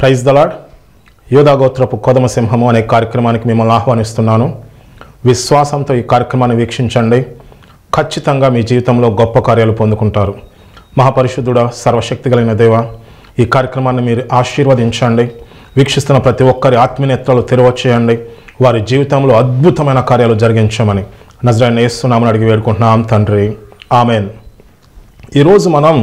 Praise the lord. యూదాగోత్రపు కొదమ సింహము అనే కార్యక్రమానికి మిమ్మల్ని ఆహ్వానిస్తున్నాను. విశ్వాసంతో ఈ కార్యక్రమాన్ని వీక్షించండి. ఖచ్చితంగా మీ జీవితంలో గొప్ప కార్యాలు పొందుకుంటారు. మహాపరిశుద్ధుడా, సర్వశక్తి కలిగిన దేవ, ఈ కార్యక్రమాన్ని మీరు ఆశీర్వదించండి. వీక్షిస్తున్న ప్రతి ఒక్కరి ఆత్మీయనేత్రాలు తెరవచేయండి. వారి జీవితంలో అద్భుతమైన కార్యాలు జరిగించమని నజరేయుడైన యేసు నామమున అడిగి వేడుకుంటున్నాం తండ్రి, ఆమెన్. ఈరోజు మనం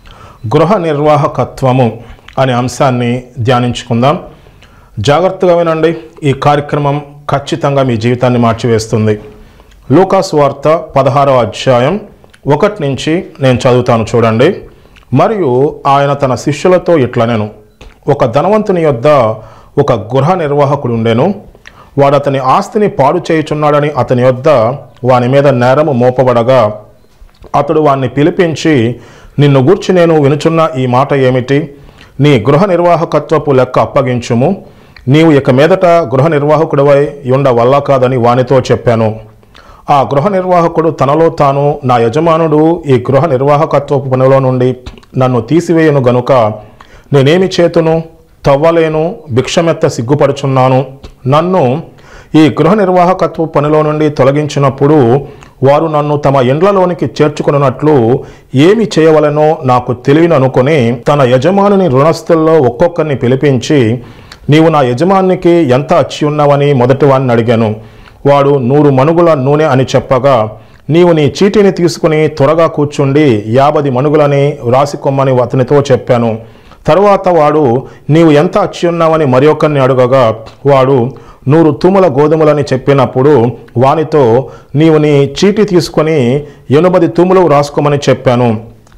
గృహ నిర్వాహకత్వము అనే అంశాన్ని ధ్యానించుకుందాం. జాగ్రత్తగా వినండి. ఈ కార్యక్రమం ఖచ్చితంగా మీ జీవితాన్ని మార్చివేస్తుంది. లూకాసు వార్త 16వ అధ్యాయం 1 నుంచి నేను చదువుతాను, చూడండి. మరియు ఆయన తన శిష్యులతో ఇట్లనెను, ఒక ధనవంతుని యొద్ద ఒక గృహ నిర్వాహకుడు ఉండెను. వాడు అతని ఆస్తిని పాడు చేయుచున్నాడని అతని యొద్ద వాని మీద నేరము మోపబడగా అతడు వాణ్ణి పిలిపించి, నిన్ను గూర్చి నేను వినుచున్న ఈ మాట ఏమిటి? నీ గృహ నిర్వాహకత్వపు లెక్క అప్పగించుము. నీవు ఇక మీదట గృహ నిర్వాహకుడివై ఉండవల్ల కాదని వానితో చెప్పాను. ఆ గృహ నిర్వాహకుడు తనలో తాను, నా యజమానుడు ఈ గృహ నిర్వాహకత్వపు పనిలో నుండి నన్ను తీసివేయను గనుక నేనేమి చేతును? తవ్వలేను, భిక్షమెత్త సిగ్గుపడుచున్నాను. నన్ను ఈ గృహ నిర్వాహకత్వ పనిలో నుండి తొలగించినప్పుడు వారు నన్ను తమ ఇండ్లలోనికి చేర్చుకున్నట్లు ఏమి చేయవలనో నాకు తెలియను అనుకుని తన యజమానుని రుణస్థుల్లో ఒక్కొక్కరిని పిలిపించి, నీవు నా యజమానికి ఎంత అచ్చి ఉన్నావని మొదటి వాడిని అడిగాను. వాడు 100 మణుగుల నూనె అని చెప్పగా, నీవు నీ చీటీని తీసుకుని త్వరగా కూర్చుండి 50 మణుగులని వ్రాసికొమ్మని అతనితో చెప్పాను. తరువాత వాడు, నీవు ఎంత అచ్చి ఉన్నావని మరి ఒక్కరిని అడుగగా, వాడు 100 తుముల గోధుమలని చెప్పినప్పుడు వానితో, నీవు నీ చీటి తీసుకొని 80 తుములు రాసుకోమని చెప్పాను.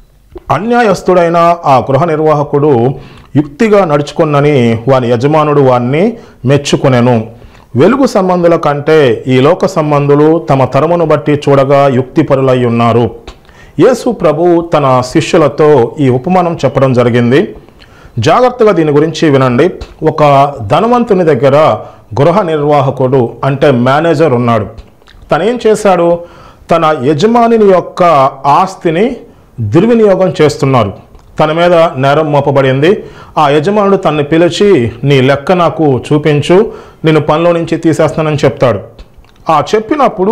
అన్యాయస్తుడైన ఆ గృహ నిర్వాహకుడు యుక్తిగా నడుచుకున్నని వాని యజమానుడు వాణ్ణి మెచ్చుకొనెను. వెలుగు సంబంధుల కంటే ఈ లోక సంబంధులు తమ తరమును బట్టి చూడగా యుక్తిపరులై ఉన్నారు. యేసు ప్రభు తన శిష్యులతో ఈ ఉపమానం చెప్పడం జరిగింది. జాగ్రత్తగా దీని గురించి వినండి. ఒక ధనవంతుని దగ్గర గృహ నిర్వాహకుడు అంటే మేనేజర్ ఉన్నాడు. తనేం చేశాడు? తన యజమాని యొక్క ఆస్తిని దుర్వినియోగం చేస్తున్నారు. తన మీద నేరం మోపబడింది. ఆ యజమానుడు తనని పిలిచి, నీ లెక్క నాకు చూపించు, నేను పనిలో నుంచి తీసేస్తానని చెప్తాడు. ఆ చెప్పినప్పుడు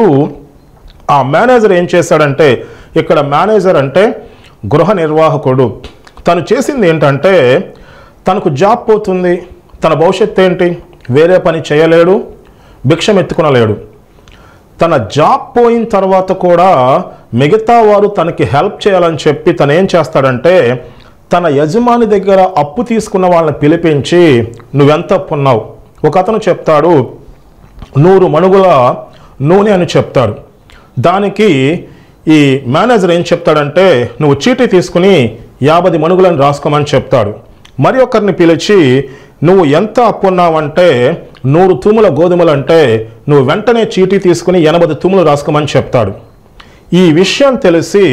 ఆ మేనేజర్ ఏం చేశాడంటే, ఇక్కడ మేనేజర్ అంటే గృహ నిర్వాహకుడు. తను చేసింది ఏంటంటే, తనకు జాబ్ పోతుంది, తన భవిష్యత్తు ఏంటి? వేరే పని చేయలేడు, భిక్షం ఎత్తుకునలేడు. తన జాబ్ పోయిన తర్వాత కూడా మిగతా వారు తనకి హెల్ప్ చేయాలని చెప్పి తను ఏం చేస్తాడంటే, తన యజమాని దగ్గర అప్పు తీసుకున్న వాళ్ళని పిలిపించి, నువ్వెంత అప్పు ఉన్నావు? ఒక అతను చెప్తాడు 100 మణుగుల నూనె అని చెప్తాడు. దానికి ఈ మేనేజర్ ఏం చెప్తాడంటే, నువ్వు చీటీ తీసుకుని 50 మణుగులను రాసుకోమని చెప్తాడు. మరి ఒకరిని పిలిచి, నువ్వు ఎంత అప్పు ఉన్నావంటే 100 తుముల గోధుమలు అంటే నువ్వు వెంటనే చీటీ తీసుకుని 80 తుములు రాసుకోమని చెప్తాడు. ఈ విషయం తెలిసి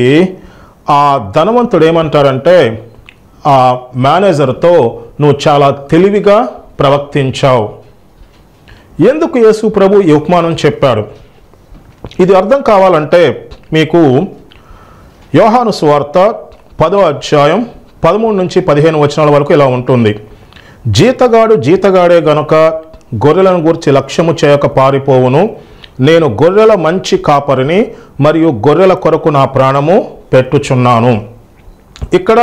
ఆ ధనవంతుడు ఏమంటారంటే, ఆ మేనేజర్తో, నువ్వు చాలా తెలివిగా ప్రవర్తించావు. ఎందుకు యేసు ప్రభు ఈ ఉపమానం చెప్పాడు? ఇది అర్థం కావాలంటే మీకు యోహాను సువార్త 10వ అధ్యాయం 13 నుంచి 15 వచనాల వరకు ఇలా ఉంటుంది. జీతగాడు జీతగాడే గనుక గొర్రెలను గూర్చి లక్ష్యము చేయక పారిపోవును. నేను గొర్రెల మంచి కాపరిని, మరియు గొర్రెల కొరకు నా ప్రాణము పెట్టుచున్నాను. ఇక్కడ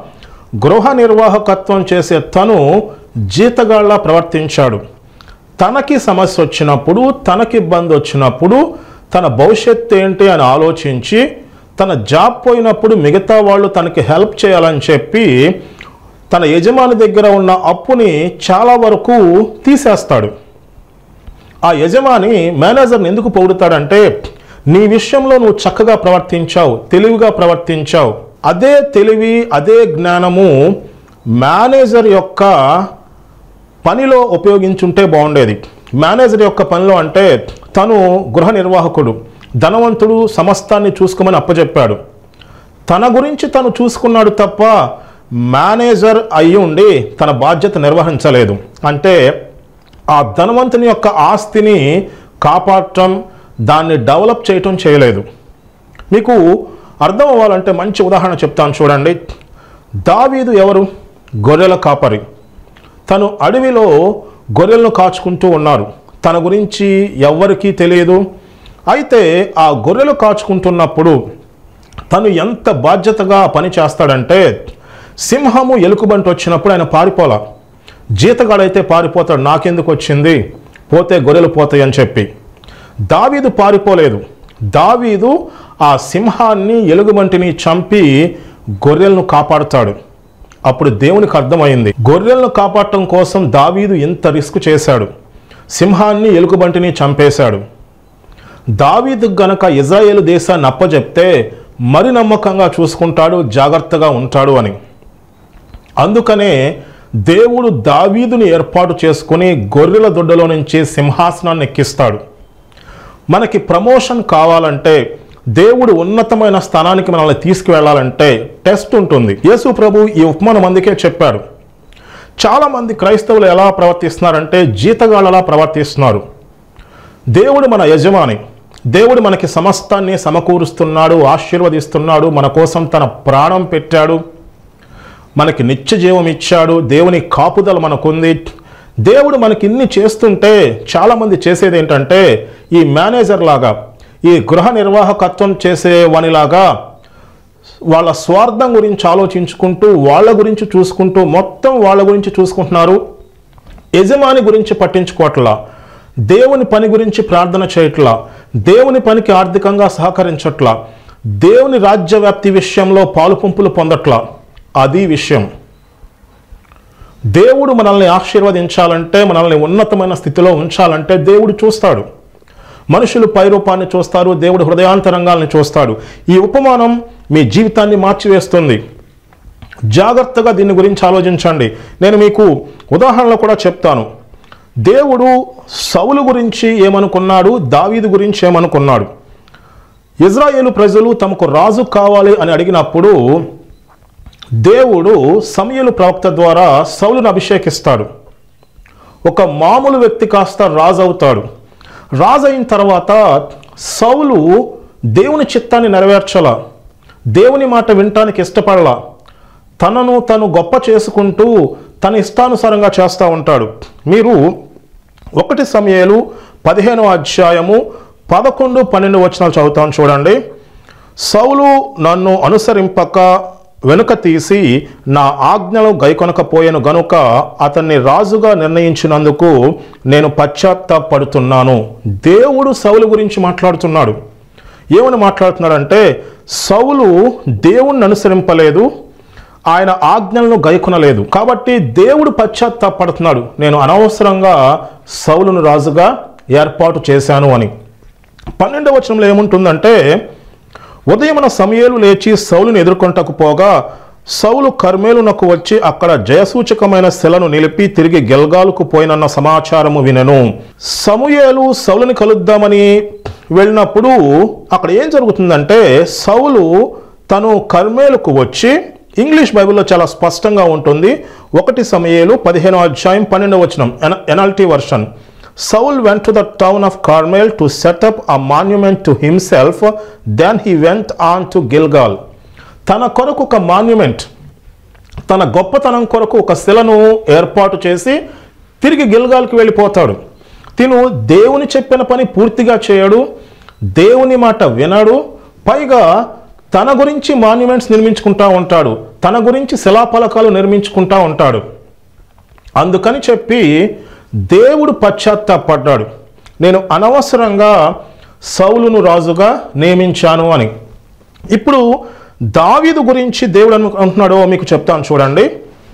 గృహ నిర్వాహకత్వం చేసే తను జీతగాళ్ళ ప్రవర్తించాడు. తనకి సమస్య వచ్చినప్పుడు, తనకి ఇబ్బంది వచ్చినప్పుడు, తన భవిష్యత్తు ఏంటి అని ఆలోచించి, తన జాబ్ పోయినప్పుడు మిగతా వాళ్ళు తనకి హెల్ప్ చేయాలని చెప్పి తన యజమాని దగ్గర ఉన్న అప్పుని చాలా వరకు తీసేస్తాడు. ఆ యజమాని మేనేజర్ని ఎందుకు పొగుడుతాడంటే, నీ విషయంలో నువ్వు చక్కగా ప్రవర్తించావు, తెలివిగా ప్రవర్తించావు. అదే తెలివి, అదే జ్ఞానము మేనేజర్ యొక్క పనిలో ఉపయోగించుంటే బాగుండేది. మేనేజర్ యొక్క పనిలో అంటే, తను గృహ నిర్వాహకుడు, ధనవంతుడు, సమస్తాన్ని చూసుకోమని అప్పచెప్పాడు. తన గురించి తను చూసుకున్నాడు తప్ప మేనేజర్ అయి ఉండి తన బాధ్యత నిర్వహించలేదు. అంటే ఆ ధనవంతుని యొక్క ఆస్తిని కాపాడటం, దాన్ని డెవలప్ చేయటం చేయలేదు. మీకు అర్థం అవ్వాలంటే మంచి ఉదాహరణ చెప్తాను, చూడండి. దావీదు ఎవరు? గొర్రెల కాపరి. తను అడవిలో గొర్రెలను కాచుకుంటూ ఉన్నారు. తన గురించి ఎవ్వరికీ తెలియదు. అయితే ఆ గొర్రెలు కాచుకుంటున్నప్పుడు తను ఎంత బాధ్యతగా పని చేస్తాడంటే, సింహము ఎలుకబంటి వచ్చినప్పుడు ఆయన పారిపోలా. జీతగాడైతే పారిపోతాడు, నాకెందుకు వచ్చింది, పోతే గొర్రెలు పోతాయి అని చెప్పి. దావీదు పారిపోలేదు. దావీదు ఆ సింహాన్ని ఎలుగుబంటిని చంపి గొర్రెలను కాపాడుతాడు. అప్పుడు దేవునికి అర్థమైంది, గొర్రెలను కాపాడటం కోసం దావీదు ఎంత రిస్క్ చేశాడు. సింహాన్ని ఎలుగుబంటిని చంపేశాడు. దావీదు గనక ఇజ్రాయేలు దేశాన్ని అప్పచెప్తే మరి నమ్మకంగా చూసుకుంటాడు, జాగ్రత్తగా ఉంటాడు అని. అందుకనే దేవుడు దావీదుని ఏర్పాటు చేసుకుని గొర్రెల దొడ్డలో నుంచి సింహాసనాన్ని ఎక్కిస్తాడు. మనకి ప్రమోషన్ కావాలంటే, దేవుడు ఉన్నతమైన స్థానానికి మనల్ని తీసుకువెళ్ళాలంటే టెస్ట్ ఉంటుంది. యేసు ప్రభు ఈ ఉపమానం అందుకే చెప్పాడు. చాలామంది క్రైస్తవులు ఎలా ప్రవర్తిస్తున్నారంటే జీతగాళ్ళలా ప్రవర్తిస్తున్నారు. దేవుడు మన యజమాని, దేవుడు మనకి సమస్తాన్ని సమకూరుస్తున్నాడు, ఆశీర్వదిస్తున్నాడు, మన కోసం తన ప్రాణం పెట్టాడు, మనకి నిత్య జీవం ఇచ్చాడు, దేవుని కాపుదల మనకుంది. దేవుడు మనకి ఇన్ని చేస్తుంటే చాలామంది చేసేది ఏంటంటే, ఈ మేనేజర్ లాగా, ఈ గృహ నిర్వాహకత్వం చేసే వానిలాగా వాళ్ళ స్వార్థం గురించి ఆలోచించుకుంటూ, వాళ్ళ గురించి చూసుకుంటూ, మొత్తం వాళ్ళ గురించి చూసుకుంటున్నారు. యజమాని గురించి పట్టించుకోవట్లా, దేవుని పని గురించి ప్రార్థన చేయట్లా, దేవుని పనికి ఆర్థికంగా సహకరించట్లా, దేవుని రాజ్య వ్యాప్తి విషయంలో పాలు పంపులు పొందట్లా. అది విషయం. దేవుడు మనల్ని ఆశీర్వదించాలంటే, మనల్ని ఉన్నతమైన స్థితిలో ఉంచాలంటే దేవుడు చూస్తాడు. మనుషులు పైరూపాన్ని చూస్తారు, దేవుడు హృదయాంతరంగాల్ని చూస్తాడు. ఈ ఉపమానం మీ జీవితాన్ని మార్చివేస్తుంది. జాగ్రత్తగా దీని గురించి ఆలోచించండి. నేను మీకు ఉదాహరణలు కూడా చెప్తాను. దేవుడు సౌలు గురించి ఏమనుకున్నాడు, దావీదు గురించి ఏమనుకున్నాడు. ఇజ్రాయేలు ప్రజలు తమకు రాజు కావాలి అని అడిగినప్పుడు దేవుడు సమూయేలు ప్రవక్త ద్వారా సౌలును అభిషేకిస్తాడు. ఒక మామూలు వ్యక్తి కాస్త రాజు అవుతాడు. రాజు అయిన తర్వాత సౌలు దేవుని చిత్తాన్ని నెరవేర్చలా, దేవుని మాట వినటానికి ఇష్టపడలా, తనను తను గొప్ప చేసుకుంటూ తన ఇష్టానుసారంగా చేస్తూ ఉంటాడు. మీరు 1 సమూయేలు 15వ అధ్యాయము 11, 12 వచనాలు చదువుతాను చూడండి. సౌలు నన్ను అనుసరింపక వెనుక తీసి నా ఆజ్ఞలు గైకొనకపోయాను గనుక అతన్ని రాజుగా నిర్ణయించినందుకు నేను పశ్చాత్తాపడుతున్నాను. దేవుడు సౌలు గురించి మాట్లాడుతున్నాడు. ఏమని మాట్లాడుతున్నాడంటే, సౌలు దేవుణ్ణి అనుసరింపలేదు, ఆయన ఆజ్ఞలను గైకొనలేదు, కాబట్టి దేవుడు పశ్చాత్తాపడుతున్నాడు, నేను అనవసరంగా సౌలును రాజుగా ఏర్పాటు చేశాను అని. 12వ వచనంలో ఏముంటుందంటే, ఉదయమున సమూయేలు లేచి సౌలును ఎదుర్కొంటకు పోగా సౌలు కర్మేలునకు వచ్చి అక్కడ జయసూచకమైన శిలను నిలిపి తిరిగి గిల్గాలుకు పోయినన్న సమాచారము వినెను. సమూయేలు సౌలుని కలుద్దామని వెళ్ళినప్పుడు అక్కడ ఏం జరుగుతుందంటే, సౌలు తను కర్మేలుకు వచ్చి, ఇంగ్లీష్ బైబిల్లో చాలా స్పష్టంగా ఉంటుంది. 1 సమూయేలు 15వ అధ్యాయం 12వ వచనం, NLT version. Saul went to the town of Carmel to set up a monument to himself. Then he went on to Gilgal. తన కొరకు ఒక మాన్యుమెంట్, తన గొప్పతనం కొరకు ఒక శిలను ఏర్పాటు చేసి తిరిగి గిల్గాల్కి వెళ్ళిపోతాడు. తిను దేవుని చెప్పిన పని పూర్తిగా చేయడు, దేవుని మాట వినడు, పైగా తన గురించి మాన్యుమెంట్స్ నిర్మించుకుంటా ఉంటాడు, తన గురించి శిలాఫలకాలు నిర్మించుకుంటా ఉంటాడు. అందుకని చెప్పి దేవుడు పశ్చాత్తాపడ్డాడు, నేను అనవసరంగా సౌలును రాజుగా నియమించాను అని. ఇప్పుడు దావీదు గురించి దేవుడు అంటున్నాడో మీకు చెప్తాను చూడండి.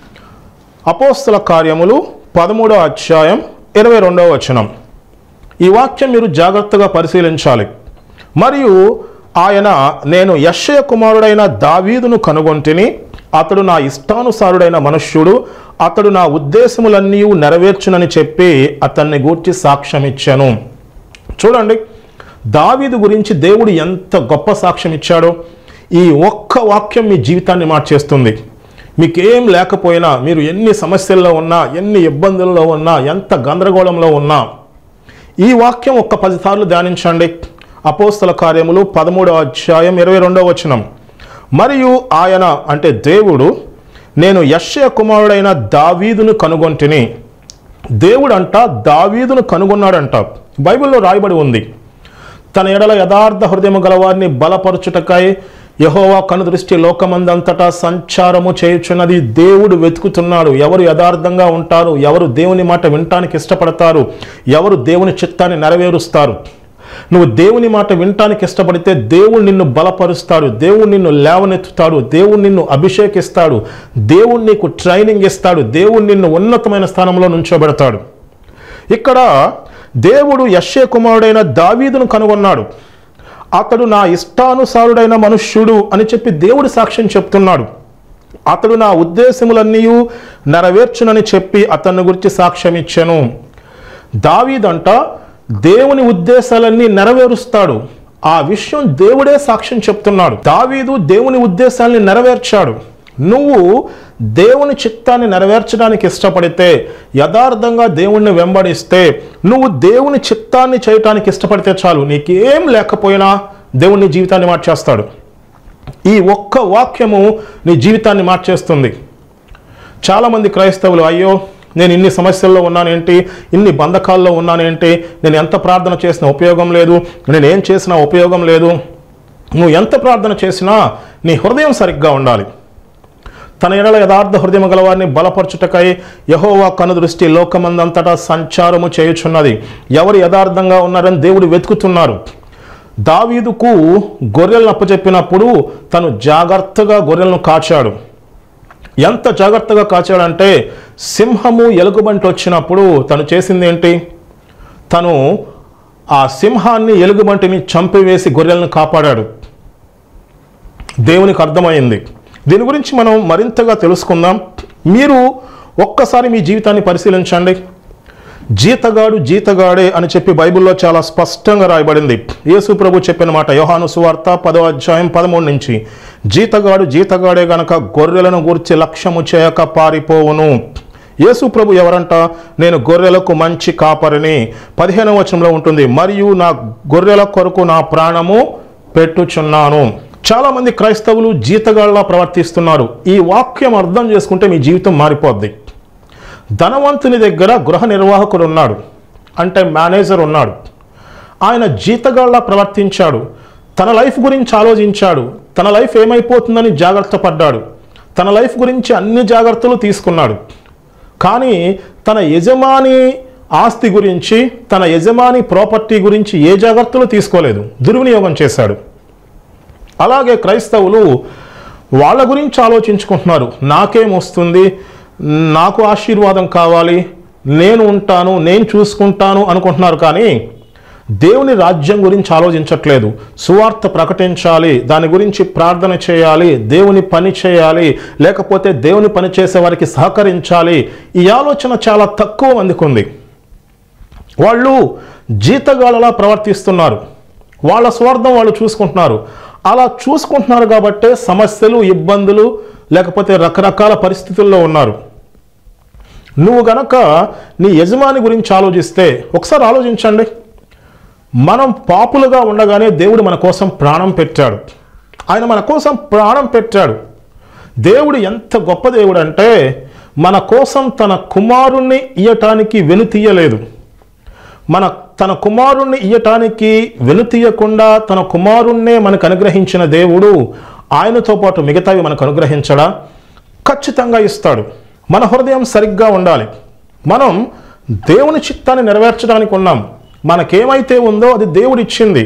అపోస్తల కార్యములు 13వ అధ్యాయం 22వ వచనం. ఈ వాక్యం మీరు జాగ్రత్తగా పరిశీలించాలి. మరియు ఆయన, నేను యెషయ కుమారుడైన దావీదును కనుగొంటిని, అతడు నా ఇష్టానుసారుడైన మనుష్యుడు, అతడు నా ఉద్దేశములన్నీ నెరవేర్చునని చెప్పి అతన్ని గూర్చి సాక్ష్యం ఇచ్చాను. చూడండి, దావీదు గురించి దేవుడు ఎంత గొప్ప సాక్ష్యం ఇచ్చాడో. ఈ ఒక్క వాక్యం మీ జీవితాన్ని మార్చేస్తుంది. మీకేం లేకపోయినా, మీరు ఎన్ని సమస్యల్లో ఉన్నా, ఎన్ని ఇబ్బందుల్లో ఉన్నా, ఎంత గందరగోళంలో ఉన్నా, ఈ వాక్యం ఒక్క 10 సార్లు ధ్యానించండి. అపోస్తల కార్యములు 13వ అధ్యాయం 22వ వచనం. మరియు ఆయన అంటే దేవుడు, నేను యెష్షయి కుమారుడైన దావీదును కనుగొంటిని. దేవుడు అంట దావీదును కనుగొన్నాడంట. బైబిల్లో రాయబడి ఉంది, తన ఎడల యథార్థ హృదయము గలవారిని బలపరచుటకై యెహోవా కనుదృష్టి లోకమందంతటా సంచారము చేయుచున్నది. దేవుడు వెతుకుతున్నాడు ఎవరు యథార్థంగా ఉంటారు, ఎవరు దేవుని మాట వినటానికి ఇష్టపడతారు, ఎవరు దేవుని చిత్తాన్ని నెరవేరుస్తారు. నువ్వు దేవుని మాట వినటానికి ఇష్టపడితే దేవుడు నిన్ను బలపరుస్తాడు, దేవుడు నిన్ను లేవనెత్తుతాడు, దేవుడు నిన్ను అభిషేకిస్తాడు, దేవుడు నీకు ట్రైనింగ్ ఇస్తాడు, దేవుడు నిన్ను ఉన్నతమైన స్థానంలో నుంచోబెడతాడు. ఇక్కడ దేవుడు యెష్షయి కుమారుడైన దావీదును కనుగొన్నాడు. అతడు నా ఇష్టానుసారుడైన మనుష్యుడు అని చెప్పి దేవుడు సాక్ష్యం చెప్తున్నాడు. అతడు నా ఉద్దేశములన్నీ నెరవేర్చునని చెప్పి అతన్ని గురించి సాక్ష్యం ఇచ్చాను. దావీదంట దేవుని ఉద్దేశాలన్నీ నెరవేరుస్తాడు. ఆ విషయం దేవుడే సాక్ష్యం చెప్తున్నాడు. దావీదు దేవుని ఉద్దేశాలని నెరవేర్చాడు. నువ్వు దేవుని చిత్తాన్ని నెరవేర్చడానికి ఇష్టపడితే, యథార్థంగా దేవుణ్ణి వెంబడిస్తే, నువ్వు దేవుని చిత్తాన్ని చేయటానికి ఇష్టపడితే చాలు, నీకేం లేకపోయినా దేవుని జీవితాన్ని మార్చేస్తాడు. ఈ ఒక్క వాక్యము నీ జీవితాన్ని మార్చేస్తుంది. చాలామంది క్రైస్తవులు, అయ్యో నేను ఇన్ని సమస్యల్లో ఉన్నానేంటి, ఇన్ని బంధకాల్లో ఉన్నానేంటి, నేను ఎంత ప్రార్థన చేసినా ఉపయోగం లేదు, నేను ఏం చేసినా ఉపయోగం లేదు. నువ్వు ఎంత ప్రార్థన చేసినా నీ హృదయం సరిగ్గా ఉండాలి. తన ఎడల యథార్థ హృదయం గలవారిని బలపరచుటకై యెహోవా కనుదృష్టి లోకమందంతటా సంచారము చేయుచున్నది. ఎవరు యథార్థంగా ఉన్నారని దేవుడు వెతుకుతున్నారు. దావీదుకు గొర్రెలను అప్పచెప్పినప్పుడు తను జాగ్రత్తగా గొర్రెలను కాచాడు. ఎంత జాగ్రత్తగా కాచాడంటే, సింహము ఎలుగుబంటి వచ్చినప్పుడు తను చేసింది ఏంటి? తను ఆ సింహాన్ని ఎలుగుబంటిని చంపివేసి గొర్రెలను కాపాడాడు. దేవునికి అర్థమైంది. దీని గురించి మనం మరింతగా తెలుసుకుందాం. మీరు ఒక్కసారి మీ జీవితాన్ని పరిశీలించండి. జీతగాడు జీతగాడే అని చెప్పి బైబిల్లో చాలా స్పష్టంగా రాయబడింది. యేసు ప్రభు చెప్పిన మాట యోహాను సువార్త 10వ అధ్యాయం 13 నుంచి, జీతగాడు జీతగాడే గనక గొర్రెలను గూర్చి లక్ష్యము చేయక పారిపోవును. యేసు ప్రభు ఎవరంట? నేను గొర్రెలకు మంచి కాపరిని. 15వ వచనంలో ఉంటుంది, మరియు నా గొర్రెల కొరకు నా ప్రాణము పెట్టుచున్నాను. చాలామంది క్రైస్తవులు జీతగాళ్ళలా ప్రవర్తిస్తున్నారు. ఈ వాక్యం అర్థం చేసుకుంటే మీ జీవితం మారిపోద్ది. ధనవంతుని దగ్గర గృహ నిర్వాహకుడు ఉన్నాడు, అంటే మేనేజర్ ఉన్నాడు. ఆయన జీతగాళ్ళలా ప్రవర్తించాడు. తన లైఫ్ గురించి ఆలోచించాడు. తన లైఫ్ ఏమైపోతుందని జాగ్రత్త పడ్డాడు. తన లైఫ్ గురించి అన్ని జాగ్రత్తలు తీసుకున్నాడు. కానీ తన యజమాని ఆస్తి గురించి, తన యజమాని ప్రాపర్టీ గురించి ఏ జాగ్రత్తలు తీసుకోలేదు. దుర్వినియోగం చేశాడు. అలాగే క్రైస్తవులు వాళ్ళ గురించి ఆలోచించుకుంటున్నారు. నాకేం వస్తుంది, నాకు ఆశీర్వాదం కావాలి, నేను ఉంటాను, నేను చూసుకుంటాను అనుకుంటున్నారు. కానీ దేవుని రాజ్యం గురించి ఆలోచించట్లేదు. సువార్త ప్రకటించాలి, దాని గురించి ప్రార్థన చేయాలి, దేవుని పని చేయాలి, లేకపోతే దేవుని పని చేసే వారికి సహకరించాలి. ఈ ఆలోచన చాలా తక్కువ మందికి ఉంది. వాళ్ళు జీతగాళ్ళలా ప్రవర్తిస్తున్నారు. వాళ్ళ స్వార్థం వాళ్ళు చూసుకుంటున్నారు. అలా చూసుకుంటున్నారు కాబట్టే సమస్యలు, ఇబ్బందులు, లేకపోతే రకరకాల పరిస్థితుల్లో ఉన్నారు. నువ్వు గనక నీ యజమాని గురించి ఆలోచిస్తే, ఒకసారి ఆలోచించండి. మనం పాపులుగా ఉండగానే దేవుడు మన కోసం ప్రాణం పెట్టాడు. ఆయన మన కోసం ప్రాణం పెట్టాడు. దేవుడు ఎంత గొప్ప దేవుడు అంటే, మన కోసం తన కుమారుణ్ణి ఇయ్యటానికి వెనుతీయలేదు. తన కుమారుణ్ణి ఇయ్యటానికి వెనుతీయకుండా తన కుమారుణ్ణే మనకు అనుగ్రహించిన దేవుడు ఆయనతో పాటు మిగతావి మనకు అనుగ్రహించడా? ఖచ్చితంగా ఇస్తాడు. మన హృదయం సరిగ్గా ఉండాలి. మనం దేవుని చిత్తాన్ని నెరవేర్చడానికి ఉన్నాం. మనకేమైతే ఉందో అది దేవుడు ఇచ్చింది.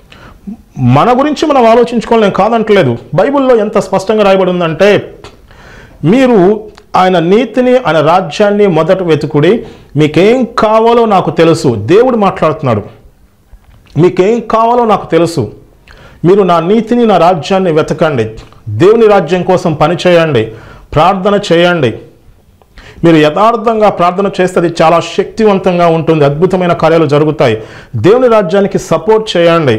మన గురించి మనం ఆలోచించుకోలేం కాదంటలేదు. బైబిల్లో ఎంత స్పష్టంగా రాయబడి ఉందంటే, మీరు ఆయన నీతిని, ఆయన రాజ్యాన్ని మొదట వెతుకుడి, మీకేం కావాలో నాకు తెలుసు. దేవుడు మాట్లాడుతున్నాడు. మీకేం కావాలో నాకు తెలుసు. మీరు నా నీతిని, నా రాజ్యాన్ని వెతకండి. దేవుని రాజ్యం కోసం పని చేయండి, ప్రార్థన చేయండి. మీరు యథార్థంగా ప్రార్థన చేస్తే అది చాలా శక్తివంతంగా ఉంటుంది. అద్భుతమైన కార్యాలు జరుగుతాయి. దేవుని రాజ్యానికి సపోర్ట్ చేయండి.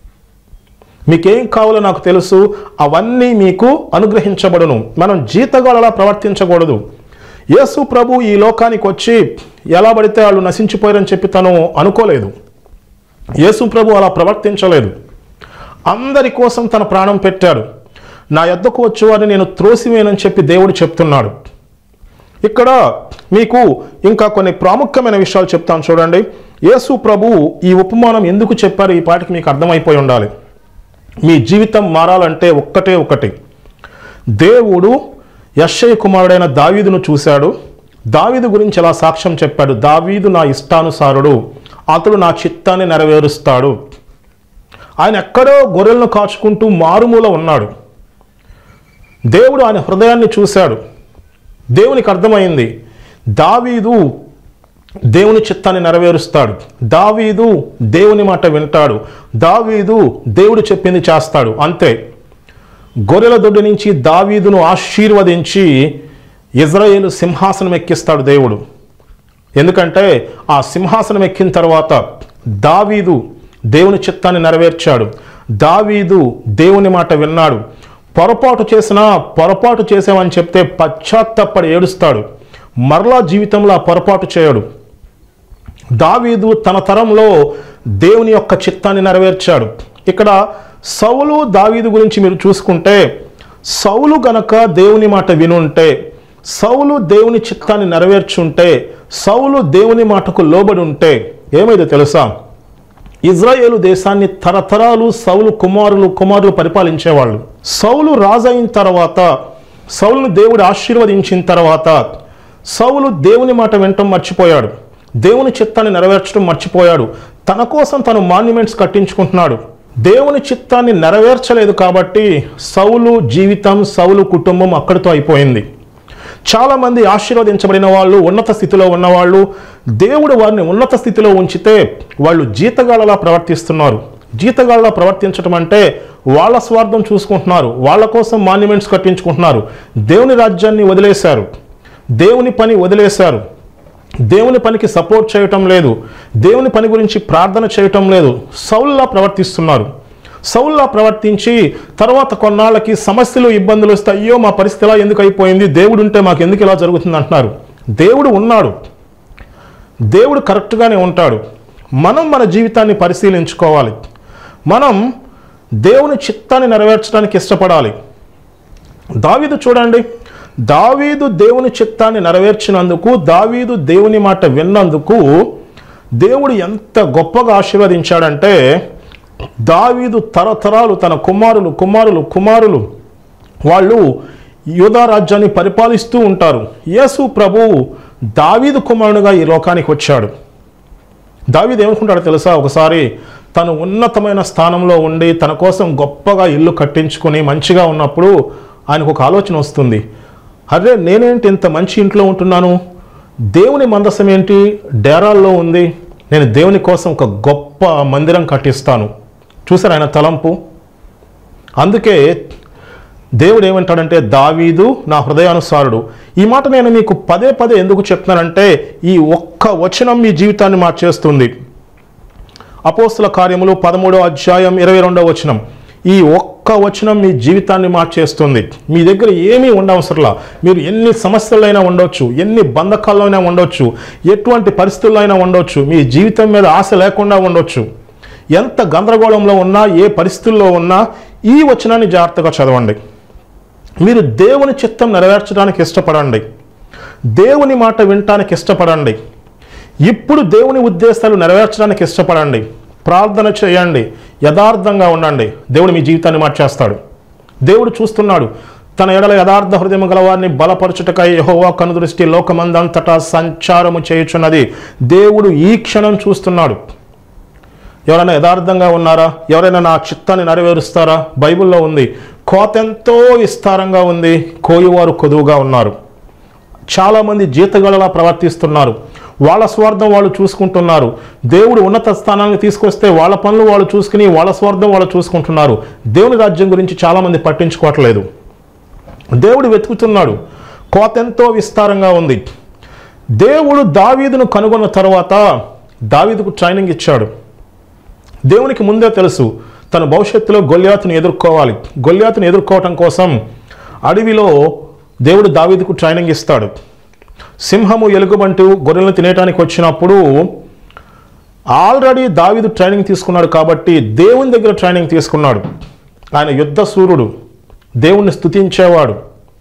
మీకేం కావాలో నాకు తెలుసు, అవన్నీ మీకు అనుగ్రహించబడును. మనం జీతగాళ్ళలా ప్రవర్తించకూడదు. యేసు ప్రభు ఈ లోకానికి వచ్చి ఎలా పడితే వాళ్ళు నశించిపోయారని చెప్పి తను అనుకోలేదు. యేసు ప్రభు అలా ప్రవర్తించలేదు. అందరి కోసం తన ప్రాణం పెట్టాడు. నా యొద్దకు వచ్చేవారిని నేను త్రోసివేనని చెప్పి దేవుడు చెప్తున్నాడు. ఇక్కడ మీకు ఇంకా కొన్ని ప్రాముఖ్యమైన విషయాలు చెప్తాను చూడండి. యేసు ప్రభువు ఈ ఉపమానం ఎందుకు చెప్పారు ఈ పాటికి మీకు అర్థమైపోయి ఉండాలి. మీ జీవితం మారాలంటే ఒకటి. దేవుడు యెషయా కుమారుడైన దావీదును చూశాడు. దావీదు గురించి ఎలా సాక్ష్యం చెప్పాడు? దావీదు నా ఇష్టానుసారుడు, అతడు నా చిత్తాన్ని నెరవేరుస్తాడు. ఆయన ఎక్కడో గొర్రెలను కాచుకుంటూ మారుమూల ఉన్నాడు. దేవుడు ఆయన హృదయాన్ని చూశాడు. దేవునికి అర్థమైంది దావీదు దేవుని చిత్తాన్ని నెరవేరుస్తాడు, దావీదు దేవుని మాట వింటాడు, దావీదు దేవుడు చెప్పింది చేస్తాడు. అంతే. గొర్రెల దొడ్డి నుంచి దావీదును ఆశీర్వదించి ఇజ్రాయేలు సింహాసనం ఎక్కిస్తాడు దేవుడు. ఎందుకంటే ఆ సింహాసనం ఎక్కిన తర్వాత దావీదు దేవుని చిత్తాన్ని నెరవేర్చాడు, దావీదు దేవుని మాట విన్నాడు. పొరపాటు చేసామని చెప్తే పశ్చాత్తాపడి ఏడుస్తాడు, మరలా జీవితంలో ఆ పొరపాటు చేయడు. దావీదు తన తరంలో దేవుని యొక్క చిత్తాన్ని నెరవేర్చాడు. ఇక్కడ సౌలు దావీదు గురించి మీరు చూసుకుంటే, సౌలు గనక దేవుని మాట వినుంటే, సౌలు దేవుని చిత్తాన్ని నెరవేర్చుంటే, సౌలు దేవుని మాటకు లోబడి ఉంటే ఏమైందో తెలుసా? ఇజ్రాయేలు దేశాన్ని తరతరాలు సౌలు కుమారులు పరిపాలించేవాళ్ళు. సౌలు రాజు అయిన తర్వాత, సౌలును దేవుడు ఆశీర్వదించిన తర్వాత సౌలు దేవుని మాట వినటం మర్చిపోయాడు, దేవుని చిత్తాన్ని నెరవేర్చడం మర్చిపోయాడు. తన కోసం తను మాన్యుమెంట్స్ కట్టించుకుంటున్నాడు. దేవుని చిత్తాన్ని నెరవేర్చలేదు కాబట్టి సౌలు జీవితం, సౌలు కుటుంబం అక్కడితో అయిపోయింది. చాలామంది ఆశీర్వదించబడిన వాళ్ళు, ఉన్నత స్థితిలో ఉన్నవాళ్ళు, దేవుడు వారిని ఉన్నత స్థితిలో ఉంచితే వాళ్ళు జీతగాళ్ళలా ప్రవర్తిస్తున్నారు. జీతగాళ్ళలా ప్రవర్తించడం అంటే వాళ్ళ స్వార్థం చూసుకుంటున్నారు, వాళ్ళ కోసం మాన్యుమెంట్స్ కట్టించుకుంటున్నారు. దేవుని రాజ్యాన్ని వదిలేశారు, దేవుని పని వదిలేశారు, దేవుని పనికి సపోర్ట్ చేయటం లేదు, దేవుని పని గురించి ప్రార్థన చేయటం లేదు. సౌలులా ప్రవర్తిస్తున్నారు. సౌలులా ప్రవర్తించి తర్వాత కొన్నాళ్ళకి సమస్యలు, ఇబ్బందులు వస్తే అయ్యో మా పరిస్థితి ఇలా ఎందుకు అయిపోయింది, దేవుడు ఉంటే మాకు ఎందుకు ఇలా జరుగుతుంది అంటున్నారు. దేవుడు ఉన్నాడు, దేవుడు కరెక్ట్గానే ఉంటాడు. మనం మన జీవితాన్ని పరిశీలించుకోవాలి. మనం దేవుని చిత్తాన్ని నెరవేర్చడానికి ఇష్టపడాలి. దావీదు చూడండి, దావీదు దేవుని చిత్తాన్ని నెరవేర్చినందుకు, దావీదు దేవుని మాట విన్నందుకు దేవుడు ఎంత గొప్పగా ఆశీర్వదించాడంటే, దావీదు తరతరాలు తన కుమారులు వాళ్ళు యూదా రాజ్యాన్ని పరిపాలిస్తూ ఉంటారు. యేసు ప్రభువు దావీదు కుమారునిగా ఈ లోకానికి వచ్చాడు. దావీదు ఏమనుకుంటాడో తెలుసా? ఒకసారి తను ఉన్నతమైన స్థానంలో ఉండి తన కోసం గొప్పగా ఇల్లు కట్టించుకొని మంచిగా ఉన్నప్పుడు ఆయనకు ఒక ఆలోచన వస్తుంది. అరే, నేనేంటి ఇంత మంచి ఇంట్లో ఉంటున్నాను, దేవుని మందసం ఏంటి డేరాల్లో ఉంది, నేను దేవుని కోసం ఒక గొప్ప మందిరం కట్టిస్తాను. చూసారు ఆయన తలంపు. అందుకే దేవుడు ఏమంటాడంటే, దావీదు నా హృదయానుసారుడు. ఈ మాట నేను మీకు పదే ఎందుకు చెప్తున్నానంటే, ఈ ఒక్క వచనం మీ జీవితాన్ని మార్చేస్తుంది. అపోస్తుల కార్యములు 13వ అధ్యాయం 22వ వచనం. ఈ ఒక్క వచనం మీ జీవితాన్ని మార్చేస్తుంది. మీ దగ్గర ఏమీ ఉండవసరంలా. మీరు ఎన్ని సమస్యలైనా ఉండొచ్చు, ఎన్ని బంధకాల్లో అయినా ఉండొచ్చు, ఎటువంటి పరిస్థితుల్లో అయినా ఉండొచ్చు, మీ జీవితం మీద ఆశ లేకుండా ఉండొచ్చు, ఎంత గందరగోళంలో ఉన్నా, ఏ పరిస్థితుల్లో ఉన్నా ఈ వచనాన్ని జాగ్రత్తగా చదవండి. మీరు దేవుని చిత్తం నెరవేర్చడానికి ఇష్టపడండి, దేవుని మాట వినటానికి ఇష్టపడండి, ఇప్పుడు దేవుని ఉద్దేశాలు నెరవేర్చడానికి ఇష్టపడండి, ప్రార్థన చేయండి, యథార్థంగా ఉండండి. దేవుడు మీ జీవితాన్ని మార్చేస్తాడు. దేవుడు చూస్తున్నాడు. తన ఎడల యథార్థ హృదయం గల వారిని బలపరచుటకై యెహోవా కనుదృష్టి లోకమందంతటా సంచారము చేయుచున్నది. దేవుడు ఈ క్షణం చూస్తున్నాడు. ఎవరైనా యథార్థంగా ఉన్నారా? ఎవరైనా నా చిత్తాన్ని నెరవేరుస్తారా? బైబిల్లో ఉంది, కోతెంతో విస్తారంగా ఉంది, కోయువారు కొదువుగా ఉన్నారు. చాలామంది జీతగాళ్ళలా ప్రవర్తిస్తున్నారు. వాళ్ళ స్వార్థం వాళ్ళు చూసుకుంటున్నారు. దేవుడు ఉన్నత స్థానానికి తీసుకొస్తే వాళ్ళ పనులు వాళ్ళు చూసుకుని వాళ్ళ స్వార్థం వాళ్ళు చూసుకుంటున్నారు. దేవుని రాజ్యం గురించి చాలామంది పట్టించుకోవట్లేదు. దేవుడు వెతుకుతున్నాడు. కోతెంతో విస్తారంగా ఉంది. దేవుడు దావీదును కనుగొన్న తర్వాత దావీదుకు ట్రైనింగ్ ఇచ్చాడు. దేవునికి ముందే తెలుసు తన భవిష్యత్తులో గొల్యాతును ఎదుర్కోవాలి. గొల్యాతును ఎదుర్కోవటం కోసం అడవిలో దేవుడు దావీదుకు ట్రైనింగ్ ఇస్తాడు. సింహము ఎలుగుబంటి గొర్రెలను తినేయడానికి వచ్చినప్పుడు ఆల్రెడీ దావీదు ట్రైనింగ్ తీసుకున్నాడు కాబట్టి దేవుని దగ్గర ట్రైనింగ్ తీసుకున్నాడు. ఆయన యుద్ధ సూర్యుడు, దేవుణ్ణి స్తుతించేవాడు.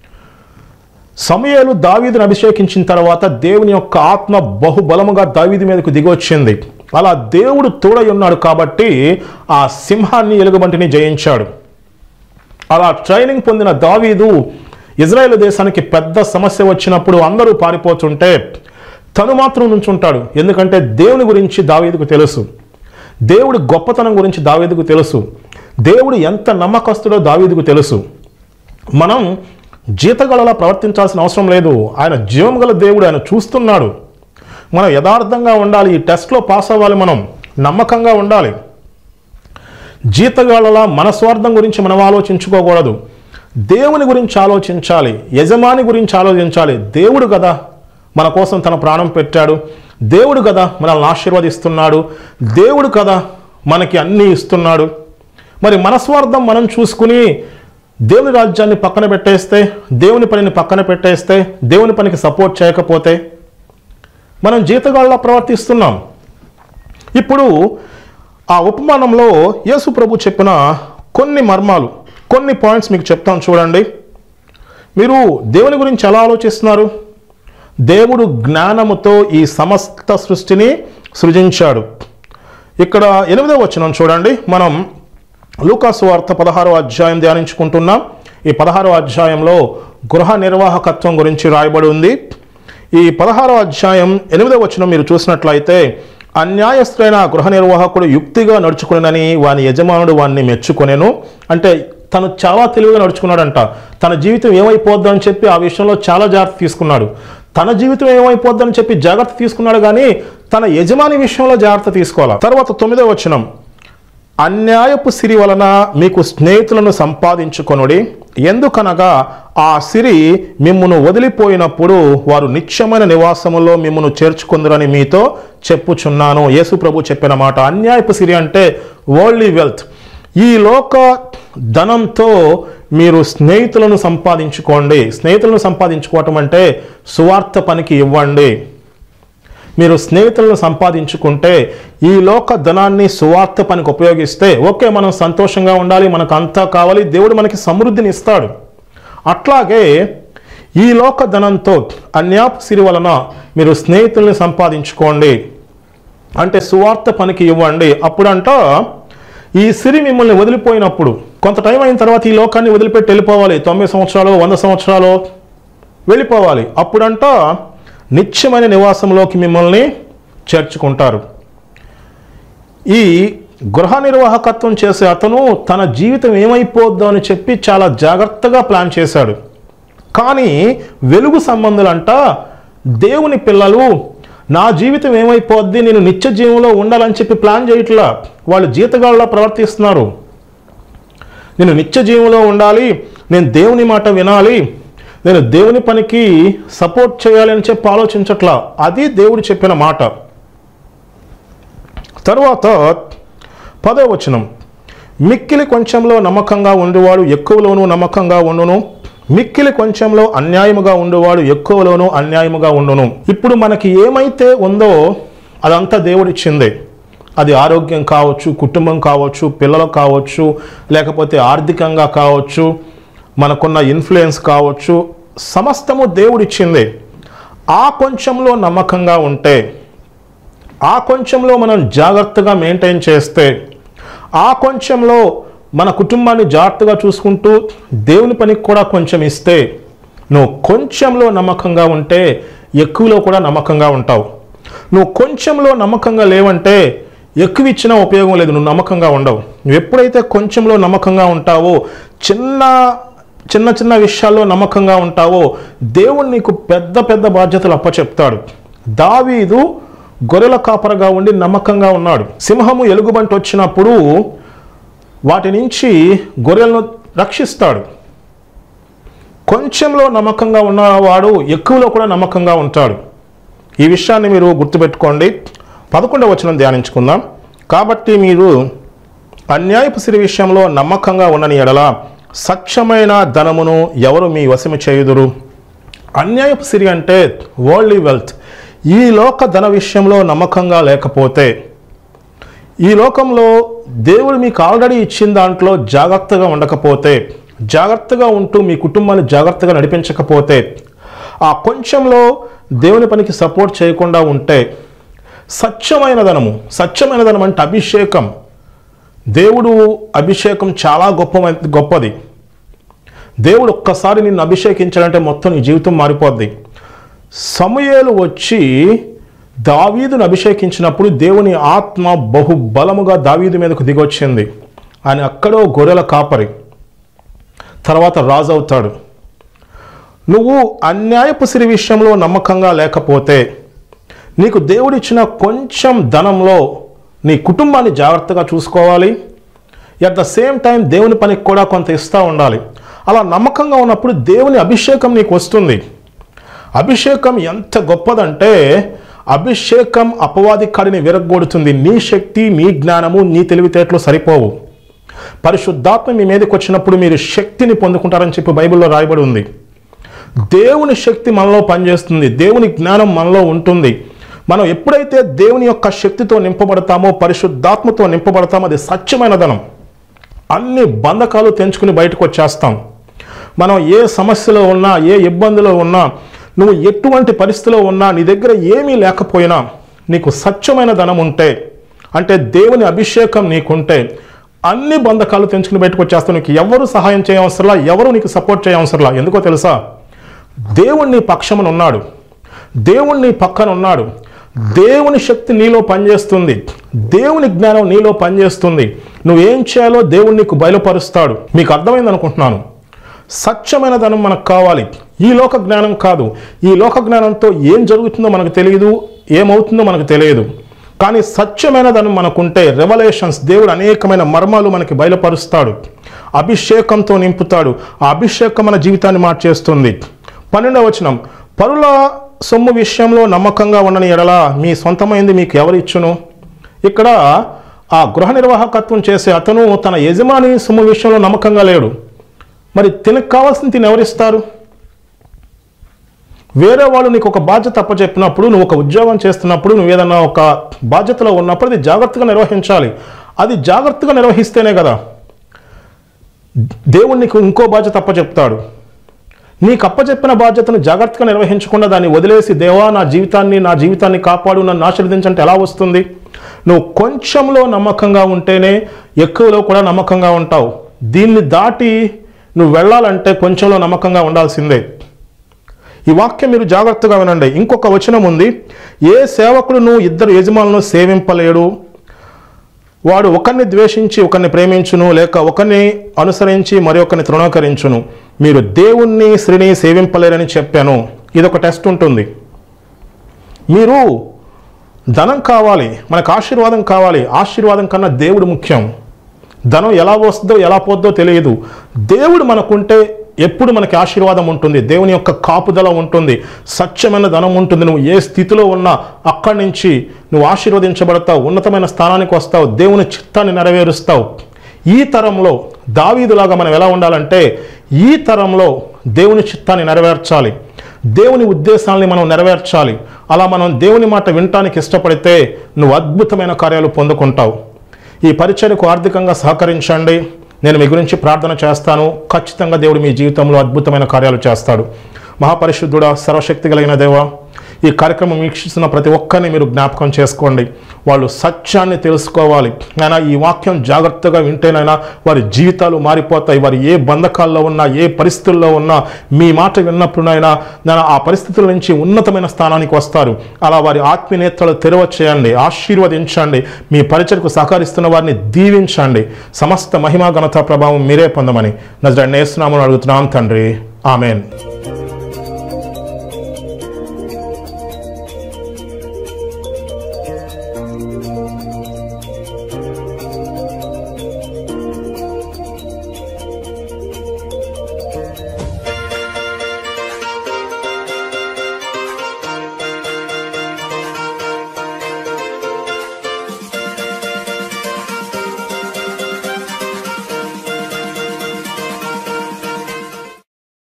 సమూయేలు దావీదును అభిషేకించిన తర్వాత దేవుని యొక్క ఆత్మ బహుబలముగా దావీదు మీదకు దిగొచ్చింది. అలా దేవుడు తోడై ఉన్నాడు కాబట్టి ఆ సింహాన్ని, ఎలుగుబంటిని జయించాడు. అలా ట్రైనింగ్ పొందిన దావీదు ఇజ్రాయేల్ దేశానికి పెద్ద సమస్య వచ్చినప్పుడు అందరూ పారిపోతుంటే తను మాత్రం నుంచుంటాడు. ఎందుకంటే దేవుని గురించి దావీదుకు తెలుసు, దేవుడి గొప్పతనం గురించి దావీదుకు తెలుసు, దేవుడు ఎంత నమ్మకస్తుడో దావీదుకు తెలుసు. మనం జీతగాళ్ళలా ప్రవర్తించాల్సిన అవసరం లేదు. ఆయన జీవం గల దేవుడు, ఆయన చూస్తున్నాడు. మనం యథార్థంగా ఉండాలి, ఈ టెస్ట్లో పాస్ అవ్వాలి, మనం నమ్మకంగా ఉండాలి. జీతగాళ్ళలా మన స్వార్థం గురించి మనం ఆలోచించుకోకూడదు, దేవుని గురించి ఆలోచించాలి, యజమాని గురించి ఆలోచించాలి. దేవుడు కదా మన కోసం తన ప్రాణం పెట్టాడు, దేవుడు కదా మనల్ని ఆశీర్వదిస్తున్నాడు, దేవుడు కదా మనకి అన్నీ ఇస్తున్నాడు. మరి మన స్వార్థం మనం చూసుకుని దేవుని రాజ్యాన్ని పక్కన పెట్టేస్తే, దేవుని పనిని పక్కన పెట్టేస్తే, దేవుని పనికి సపోర్ట్ చేయకపోతే మనం జీతగాళ్ళ ప్రవర్తిస్తున్నాం. ఇప్పుడు ఆ ఉపమానంలో యేసు ప్రభు చెప్పిన కొన్ని మర్మాలు, కొన్ని పాయింట్స్ మీకు చెప్తాను చూడండి. మీరు దేవుని గురించి ఎలా ఆలోచిస్తున్నారు? దేవుడు జ్ఞానముతో ఈ సమస్త సృష్టిని సృజించాడు. ఇక్కడ 8వ వచనం చూడండి. మనం లూకాసు వార్త 16వ అధ్యాయం ధ్యానించుకుంటున్నాం. ఈ 16వ అధ్యాయంలో గృహ నిర్వాహకత్వం గురించి రాయబడి ఉంది. ఈ 16వ అధ్యాయం 8వ వచనం మీరు చూసినట్లయితే, అన్యాయస్తులైన గృహ నిర్వాహకుడు యుక్తిగా నడుచుకునేనని వాని యజమానుడు వాన్ని మెచ్చుకొనెను. అంటే తను చాలా తెలివిగా నడుచుకున్నాడంట. తన జీవితం ఏమైపోద్దని చెప్పి ఆ విషయంలో చాలా జాగ్రత్త తీసుకున్నాడు. తన జీవితం ఏమైపోద్దని చెప్పి జాగ్రత్త తీసుకున్నాడు, కానీ తన యజమాని విషయంలో జాగ్రత్త తీసుకోవాలి. తర్వాత 9వ వచనం, అన్యాయపు సిరి వలన మీకు స్నేహితులను సంపాదించుకొనుడి, ఎందుకనగా ఆ సిరి మిమ్మును వదిలిపోయినప్పుడు వారు నిత్యమైన నివాసములో మిమ్మును చేర్చుకుందరని మీతో చెప్పుచున్నాను. యేసు ప్రభు చెప్పిన మాట. అన్యాయపు సిరి అంటే వరల్డ్లీ వెల్త్. ఈ లోక ధనంతో మీరు స్నేహితులను సంపాదించుకోండి. స్నేహితులను సంపాదించుకోవటం అంటే సువార్త పనికి ఇవ్వండి. మీరు స్నేహితులను సంపాదించుకుంటే ఈ లోక ధనాన్ని సువార్త పనికి ఉపయోగిస్తే, ఓకే, మనం సంతోషంగా ఉండాలి, మనకు అంతా కావాలి, దేవుడు మనకి సమృద్ధిని ఇస్తాడు. అట్లాగే ఈ లోక ధనంతో అన్యాపు సిరి వలన మీరు స్నేహితుల్ని సంపాదించుకోండి అంటే సువార్త పనికి ఇవ్వండి. అప్పుడంట ఈ సిరి మిమ్మల్ని వదిలిపోయినప్పుడు, కొంత టైం అయిన తర్వాత ఈ లోకాన్ని వదిలిపెట్టి వెళ్ళిపోవాలి. 90 సంవత్సరాలు 100 సంవత్సరాలు వెళ్ళిపోవాలి. అప్పుడంట నిత్యమైన నివాసంలోకి మిమ్మల్ని చేర్చుకుంటారు. ఈ గృహ నిర్వాహకత్వం చేసే అతను తన జీవితం ఏమైపోద్దో అని చెప్పి చాలా జాగ్రత్తగా ప్లాన్ చేశాడు. కానీ వెలుగు సంబంధులంట దేవుని పిల్లలు నా జీవితం ఏమైపోద్ది, నేను నిత్య జీవంలో ఉండాలని చెప్పి ప్లాన్ చేయట్లా. వాళ్ళు జీతగాళ్ళలా ప్రవర్తిస్తున్నారు. నేను నిత్య జీవంలో ఉండాలి, నేను దేవుని మాట వినాలి, నేను దేవుని పనికి సపోర్ట్ చేయాలి అని చెప్పి ఆలోచించట్లా. అది దేవుడు చెప్పిన మాట. తరువాత 10వ వచనం, మిక్కిలి కొంచెంలో నమ్మకంగా ఉండేవాడు ఎక్కువలోనూ నమ్మకంగా ఉండును, మిక్కిలి కొంచెంలో అన్యాయముగా ఉండేవాడు ఎక్కువలోనూ అన్యాయముగా ఉండును. ఇప్పుడు మనకి ఏమైతే ఉందో అదంతా దేవుడిచ్చిందే. అది ఆరోగ్యం కావచ్చు, కుటుంబం కావచ్చు, పిల్లలు కావచ్చు, లేకపోతే ఆర్థికంగా కావచ్చు, మనకున్న ఇన్ఫ్లుయెన్స్ కావచ్చు, సమస్తము దేవుడిచ్చిందే. ఆ కొంచెంలో నమ్మకంగా ఉంటే, ఆ కొంచెంలో మనం జాగ్రత్తగా మెయింటైన్ చేస్తే, ఆ కొంచెంలో మన కుటుంబాన్ని జాగ్రత్తగా చూసుకుంటూ దేవుని పనికి కూడా కొంచెం ఇస్తే, నువ్వు కొంచెంలో నమ్మకంగా ఉంటే ఎక్కువలో కూడా నమ్మకంగా ఉంటావు. నువ్వు కొంచెంలో నమ్మకంగా లేవంటే ఎక్కువ ఇచ్చినా ఉపయోగం లేదు, నువ్వు నమ్మకంగా ఉండవు. నువ్వు ఎప్పుడైతే కొంచెంలో నమ్మకంగా ఉంటావో, చిన్న చిన్న చిన్న విషయాల్లో నమ్మకంగా ఉంటావో, దేవుడు నీకు పెద్ద పెద్ద బాధ్యతలు అప్పచెప్తాడు. దావీదు గొర్రెల కాపరగా ఉండి నమ్మకంగా ఉన్నాడు. సింహము ఎలుగుబంటి వచ్చినప్పుడు వాటి నుంచి గొర్రెలను రక్షిస్తాడు. కొంచెంలో నమ్మకంగా ఉన్నవాడు ఎక్కువలో కూడా నమ్మకంగా ఉంటాడు. ఈ విషయాన్ని మీరు గుర్తుపెట్టుకోండి. 11వ వచనం ధ్యానించుకుందాం. కాబట్టి మీరు అన్యాయపు సిరి విషయంలో నమ్మకంగా ఉండని ఎడల సత్యమైన ధనమును ఎవరు మీ వశము చేయుదురు. అన్యాయపు సిరి అంటే వరల్డ్లీ వెల్త్. ఈ లోక ధన విషయంలో నమ్మకంగా లేకపోతే, ఈ లోకంలో దేవుడు మీకు ఆల్రెడీ ఇచ్చిన దాంట్లో జాగ్రత్తగా ఉండకపోతే, జాగ్రత్తగా ఉంటూ మీ కుటుంబాన్ని జాగ్రత్తగా నడిపించకపోతే, ఆ కొంచెంలో దేవుని పనికి సపోర్ట్ చేయకుండా ఉంటే, సత్యమైన ధనం అంటే అభిషేకం. దేవుడు అభిషేకం చాలా గొప్పది. దేవుడు ఒక్కసారి నిన్ను అభిషేకించాడంటే మొత్తం నీ జీవితం మారిపోద్ది. సమూయేలు వచ్చి దావీదును అభిషేకించినప్పుడు దేవుని ఆత్మ బహుబలముగా దావీదు మీదకు దిగొచ్చింది. ఆయన అక్కడో గొర్రెల కాపరి, తర్వాత రాజు అవుతాడు. నువ్వు అన్యాయపు సిరి విషయంలో నమ్మకంగా లేకపోతే, నీకు దేవుడిచ్చిన కొంచెం ధనంలో నీ కుటుంబాన్ని జాగ్రత్తగా చూసుకోవాలి. అట్ ద సేమ్ టైం దేవుని పనికి కూడా కొంత ఇస్తూ ఉండాలి. అలా నమ్మకంగా ఉన్నప్పుడు దేవుని అభిషేకం నీకు వస్తుంది. అభిషేకం ఎంత గొప్పదంటే, అభిషేకం అపవాది కాడిని విరగ్గొడుతుంది. నీ శక్తి, నీ జ్ఞానము, నీ తెలివితేటలు సరిపోవు. పరిశుద్ధాత్మ మీ మీదకి వచ్చినప్పుడు మీరు శక్తిని పొందుకుంటారని చెప్పి బైబిల్లో రాయబడి ఉంది. దేవుని శక్తి మనలో పనిచేస్తుంది, దేవుని జ్ఞానం మనలో ఉంటుంది. మనం ఎప్పుడైతే దేవుని యొక్క శక్తితో నింపబడతామో, పరిశుద్ధాత్మతో నింపబడతామో, అది సత్యమైన ధనం. అన్ని బంధకాలు తెంచుకుని బయటకు వచ్చేస్తాం. మనం ఏ సమస్యలో ఉన్నా, ఏ ఇబ్బందిలో ఉన్నా, నువ్వు ఎటువంటి పరిస్థితిలో ఉన్నా, నీ దగ్గర ఏమీ లేకపోయినా, నీకు సత్యమైన ధనం ఉంటే, అంటే దేవుని అభిషేకం నీకుంటే, అన్ని బంధకాలు తెంచుకుని బయటకు వచ్చేస్తావు. నీకు ఎవరు సహాయం చేయవసరలా, ఎవరు నీకు సపోర్ట్ చేయవసరలా. ఎందుకో తెలుసా? దేవుడు నీ పక్షమున ఉన్నాడు, దేవుడు నీ పక్కన ఉన్నాడు. దేవుని శక్తి నీలో పనిచేస్తుంది, దేవుని జ్ఞానం నీలో పనిచేస్తుంది. నువ్వేం చేయాలో దేవుడు నీకు బయలుపరుస్తాడు. మీకు అర్థమైంది అనుకుంటున్నాను. సత్యమైన ధనం మనకు కావాలి, ఈ లోక జ్ఞానం కాదు. ఈ లోక జ్ఞానంతో ఏం జరుగుతుందో మనకు తెలియదు, ఏమవుతుందో మనకు తెలియదు. కానీ సత్యమైన ధనం మనకుంటే, రెవల్యూషన్స్, దేవుడు అనేకమైన మర్మాలు మనకి బయలుపరుస్తాడు, అభిషేకంతో నింపుతాడు. ఆ అభిషేకం మన జీవితాన్ని మార్చేస్తుంది. 12వ వచనం, పరుల సొమ్ము విషయంలో నమ్మకంగా ఉండని ఎడల మీ సొంతమైంది మీకు ఎవరిచ్చును? ఇక్కడ ఆ గృహ నిర్వాహకత్వం చేసే అతను తన యజమాని సొమ్ము విషయంలో నమ్మకంగా లేడు. మరి తినకు కావాల్సింది తిని ఎవరిస్తారు? వేరే వాళ్ళు నీకు ఒక బాధ్యత అప్పచెప్పినప్పుడు, నువ్వు ఒక ఉద్యోగం చేస్తున్నప్పుడు, నువ్వు ఏదన్నా ఒక బాధ్యతలో ఉన్నప్పుడు అది జాగ్రత్తగా నిర్వహించాలి. అది జాగ్రత్తగా నిర్వహిస్తేనే కదా దేవుడు నీకు ఇంకో బాధ్యత అప్పచెప్తాడు. నీకు అప్పచెప్పిన బాధ్యతను జాగ్రత్తగా నిర్వహించకుండా దాన్ని వదిలేసి, దేవా నా జీవితాన్ని కాపాడు, నన్ను ఆశీర్వదించంటే ఎలా వస్తుంది? నువ్వు కొంచెంలో నమ్మకంగా ఉంటేనే ఎక్కువలో కూడా నమ్మకంగా ఉంటావు. దీన్ని దాటి నువ్వు వెళ్ళాలంటే కొంచెంలో నమ్మకంగా ఉండాల్సిందే. ఈ వాక్యం మీరు జాగ్రత్తగా వినండి. ఇంకొక వచనం ఉంది, ఏ సేవకుడును ఇద్దరు యజమానులను సేవింపలేడు. వాడు ఒకరిని ద్వేషించి ఒకరిని ప్రేమించును, లేక ఒకరిని అనుసరించి మరి ఒకరిని తృణీకరించును. మీరు దేవుణ్ణి శ్రీని సేవింపలేరని చెప్పాను. ఇదొక టెస్ట్ ఉంటుంది. మీరు ధనం కావాలి, మనకు ఆశీర్వాదం కావాలి. ఆశీర్వాదం కన్నా దేవుడు ముఖ్యం. ధనం ఎలా వస్తుందో ఎలా పోద్దో తెలియదు. దేవుడు మనకుంటే ఎప్పుడు మనకి ఆశీర్వాదం ఉంటుంది, దేవుని యొక్క కాపుదల ఉంటుంది, సత్యమైన ధనం ఉంటుంది. నువ్వు ఏ స్థితిలో ఉన్నా అక్కడి నుంచి నువ్వు ఆశీర్వదించబడతావు, ఉన్నతమైన స్థానానికి వస్తావు, దేవుని చిత్తాన్ని నెరవేరుస్తావు. ఈ తరంలో దావీదులాగా మనం ఎలా ఉండాలంటే, ఈ తరంలో దేవుని చిత్తాన్ని నెరవేర్చాలి, దేవుని ఉద్దేశాలని మనం నెరవేర్చాలి. అలా మనం దేవుని మాట వినటానికి ఇష్టపడితే నువ్వు అద్భుతమైన కార్యాలు పొందుకుంటావు. ఈ పరిచర్యకు ఆర్థికంగా సహకరించండి. నేను మీ గురించి ప్రార్థన చేస్తాను. ఖచ్చితంగా దేవుడు మీ జీవితంలో అద్భుతమైన కార్యాలు చేస్తాడు. మహాపరిశుద్ధుడా, సర్వశక్తి కలిగిన దేవా, ఈ కార్యక్రమం వీక్షిస్తున్న ప్రతి ఒక్కరిని మీరు జ్ఞాపకం చేసుకోండి. వాళ్ళు సత్యాన్ని తెలుసుకోవాలి. అయినా ఈ వాక్యం జాగ్రత్తగా వింటేనైనా వారి జీవితాలు మారిపోతాయి. వారు ఏ బంధకాల్లో ఉన్నా, ఏ పరిస్థితుల్లో ఉన్నా, మీ మాట విన్నప్పుడైనా ఆ పరిస్థితుల నుంచి ఉన్నతమైన స్థానానికి వస్తారు. అలా వారి ఆత్మీయనేత్రాలు తెరవచేయండి, ఆశీర్వదించండి. మీ పరిచర్యకు సహకరిస్తున్న వారిని దీవించండి. సమస్త మహిమా ఘనత ప్రభావం మీరే పొందమని నజరేయుడైన యేసు నామములో అడుగుతున్నాం తండ్రి, ఆమెన్.